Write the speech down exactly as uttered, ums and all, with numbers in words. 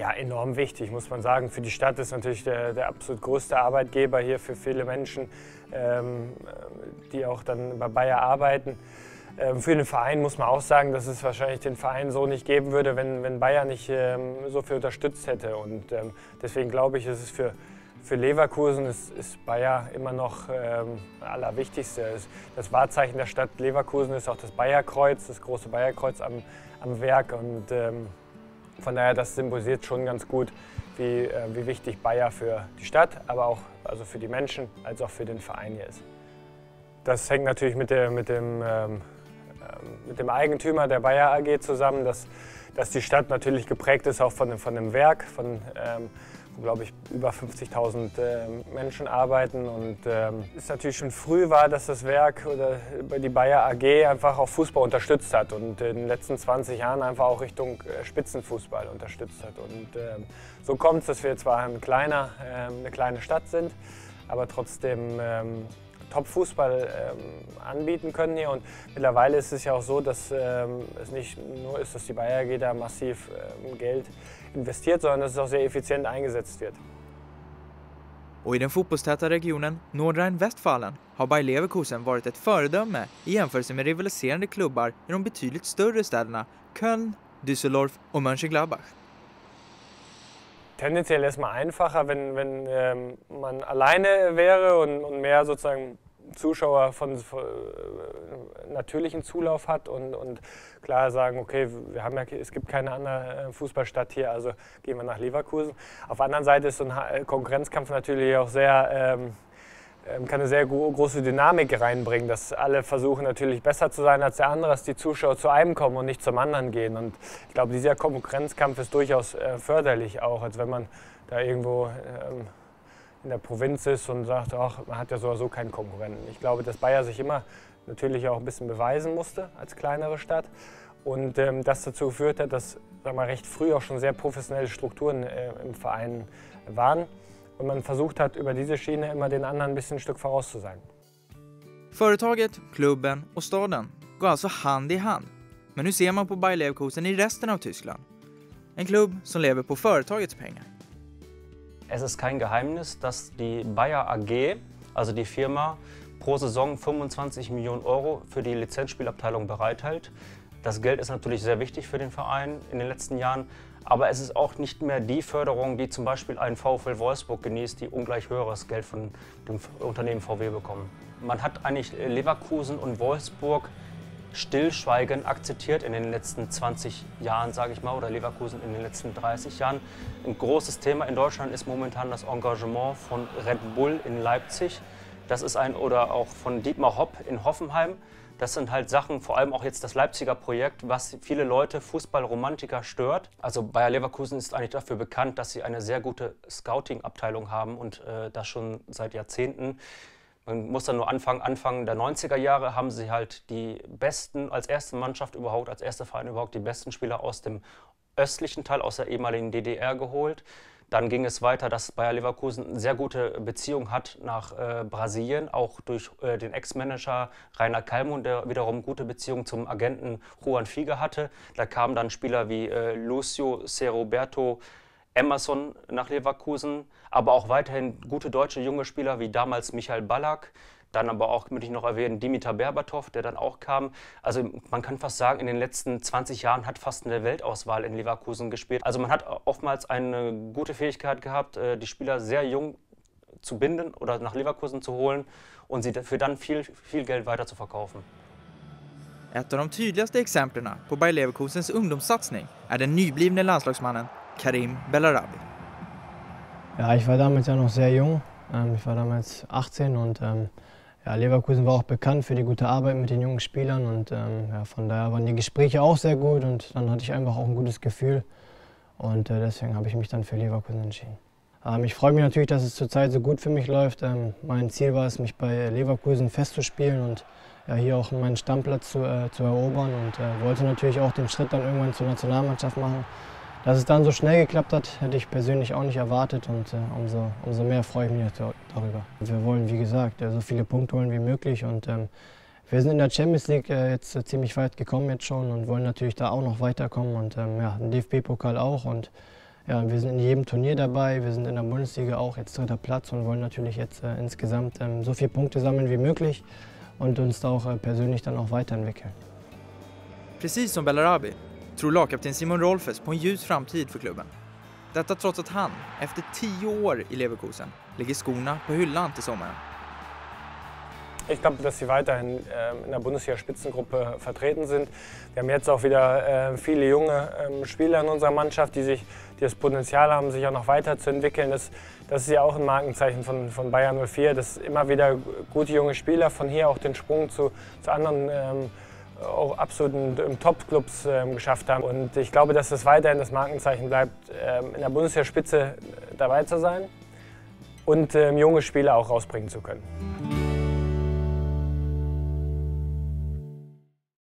Ja, enorm wichtig, muss man sagen. Für die Stadt ist natürlich der, der absolut größte Arbeitgeber hier für viele Menschen, ähm, die auch dann bei Bayer arbeiten. Ähm, für den Verein muss man auch sagen, dass es wahrscheinlich den Verein so nicht geben würde, wenn, wenn Bayer nicht ähm, so viel unterstützt hätte. Und ähm, deswegen glaube ich, ist es für, für Leverkusen ist, ist Bayer immer noch ähm, allerwichtigste. Das Wahrzeichen der Stadt Leverkusen ist auch das Bayerkreuz, das große Bayerkreuz am, am Werk. Und, ähm, Von daher, das symbolisiert schon ganz gut, wie, äh, wie wichtig Bayer für die Stadt, aber auch also für die Menschen, als auch für den Verein hier ist. Das hängt natürlich mit, der, mit, dem, ähm, mit dem Eigentümer der Bayer A G zusammen, dass, dass die Stadt natürlich geprägt ist auch von, von dem Werk, von, ähm, wo, glaube ich, über fünfzigtausend äh, Menschen arbeiten. Und ähm, es natürlich schon früh war, dass das Werk oder die Bayer A G einfach auch Fußball unterstützt hat und in den letzten zwanzig Jahren einfach auch Richtung Spitzenfußball unterstützt hat. Und ähm, so kommt es, dass wir zwar ein kleiner, ähm, eine kleine Stadt sind, aber trotzdem ähm, Top-Fußball ähm, anbieten können hier. Und mittlerweile ist es ja auch so, dass ähm, es nicht nur ist, dass die Bayer A G da massiv ähm, Geld investiert, sondern dass es auch sehr effizient eingesetzt wird. Och i den fotbollstäta regionen Nordrhein-Westfalen har Bayer Leverkusen varit ett föredöme i jämförelse med rivaliserande klubbar i de betydligt större städerna Köln, Düsseldorf och Mönchengladbach. Tendenziell erstmal einfacher, wenn, wenn ähm, man alleine wäre und, und mehr sozusagen Zuschauer von, von äh, natürlichen Zulauf hat und, und klar sagen, okay, wir haben ja, es gibt keine andere Fußballstadt hier, also gehen wir nach Leverkusen. Auf der anderen Seite ist so ein Konkurrenzkampf natürlich auch sehr, ähm, kann eine sehr große Dynamik reinbringen, dass alle versuchen natürlich besser zu sein als der andere, dass die Zuschauer zu einem kommen und nicht zum anderen gehen. Und ich glaube, dieser Konkurrenzkampf ist durchaus äh, förderlich auch, als wenn man da irgendwo ähm, in der Provinz ist und sagt, ach, man hat ja sowieso keinen Konkurrenten. Ich glaube, dass Bayer sich immer natürlich auch ein bisschen beweisen musste als kleinere Stadt und ähm, das dazu geführt hat, dass sagen wir, recht früh auch schon sehr professionelle Strukturen äh, im Verein waren. Und man versucht hat, über diese Schiene immer den anderen ein bisschen ein Stück voraus zu sein. Företaget, klubben och staden går alltså hand i hand. Men hur ser man på Bayer Leverkusen i resten av Tyskland? En klubb som lever på företagets pengar. Es ist kein Geheimnis, dass die Bayer A G, also die Firma, pro Saison fünfundzwanzig Millionen Euro für die Lizenzspielabteilung bereithält. Das Geld ist natürlich sehr wichtig für den Verein in den letzten Jahren. Aber es ist auch nicht mehr die Förderung, die zum Beispiel ein VfL Wolfsburg genießt, die ungleich höheres Geld von dem Unternehmen V W bekommen. Man hat eigentlich Leverkusen und Wolfsburg stillschweigend akzeptiert in den letzten zwanzig Jahren, sage ich mal, oder Leverkusen in den letzten dreißig Jahren. Ein großes Thema in Deutschland ist momentan das Engagement von Red Bull in Leipzig. Das ist ein, oder auch von Dietmar Hopp in Hoffenheim. Das sind halt Sachen, vor allem auch jetzt das Leipziger Projekt, was viele Leute, Fußballromantiker, stört. Also Bayer Leverkusen ist eigentlich dafür bekannt, dass sie eine sehr gute Scouting-Abteilung haben und äh, das schon seit Jahrzehnten. Man muss dann nur anfangen, Anfang der neunziger Jahre haben sie halt die besten, als erste Mannschaft überhaupt, als erster Verein überhaupt, die besten Spieler aus dem östlichen Teil, aus der ehemaligen D D R geholt. Dann ging es weiter, dass Bayer Leverkusen eine sehr gute Beziehung hat nach äh, Brasilien, auch durch äh, den Ex-Manager Rainer Kallmund, der wiederum gute Beziehung zum Agenten Juan Fiege hatte. Da kamen dann Spieler wie äh, Lucio Ceroberto Emerson nach Leverkusen, aber auch weiterhin gute deutsche junge Spieler wie damals Michael Ballack. Dann aber auch, möchte ich noch erwähnen, Dimitar Berbatov, der dann auch kam. Also man kann fast sagen, in den letzten zwanzig Jahren hat fast eine Weltauswahl in Leverkusen gespielt. Also man hat oftmals eine gute Fähigkeit gehabt, die Spieler sehr jung zu binden oder nach Leverkusen zu holen und sie für dann viel, viel Geld weiter zu verkaufen. Ett av de tydligaste exemplen på Bayer Leverkusens ungdomssatsning är den nyblivne landslagsmannen Karim Bellarabi. Ja, ich war damals ja noch sehr jung. Ich war damals achtzehn und ähm, ja, Leverkusen war auch bekannt für die gute Arbeit mit den jungen Spielern und ähm, ja, von daher waren die Gespräche auch sehr gut und dann hatte ich einfach auch ein gutes Gefühl und äh, deswegen habe ich mich dann für Leverkusen entschieden. Ähm, ich freue mich natürlich, dass es zurzeit so gut für mich läuft. Ähm, mein Ziel war es, mich bei Leverkusen festzuspielen und ja, hier auch meinen Stammplatz zu, äh, zu erobern und äh, wollte natürlich auch den Schritt dann irgendwann zur Nationalmannschaft machen. Dass es dann so schnell geklappt hat, hätte ich persönlich auch nicht erwartet und äh, umso, umso mehr freue ich mich darüber. Wir wollen, wie gesagt, so viele Punkte holen wie möglich und ähm, wir sind in der Champions League äh, jetzt äh, ziemlich weit gekommen jetzt schon und wollen natürlich da auch noch weiterkommen und ähm, ja, den D F B-Pokal auch und ja, wir sind in jedem Turnier dabei, wir sind in der Bundesliga auch jetzt dritter Platz und wollen natürlich jetzt äh, insgesamt ähm, so viele Punkte sammeln wie möglich und uns da auch äh, persönlich dann auch weiterentwickeln. Precis som Bellarabi tror lagkapten Simon Rolfes på en ljus framtid för klubben. Detta trots att han, efter tio år i Leverkusen, lägger skorna på hyllan till sommaren. Ich glaube, dass sie weiterhin äh, in der Bundesliga-Spitzengruppe vertreten sind. Wir haben jetzt auch wieder äh, viele junge äh, Spieler in unserer Mannschaft, die, sich, die das Potenzial haben, sich auch noch weiterzuentwickeln. Das, das ist ja auch ein Markenzeichen von, von Bayer null vier, dass immer wieder gute junge Spieler von hier auch den Sprung zu, zu anderen ähm, auch absoluten Top-Clubs ähm, geschafft haben. Und ich glaube, dass es weiterhin das Markenzeichen bleibt, ähm, in der Bundesliga-Spitze dabei zu sein und ähm, junge Spieler auch rausbringen zu können.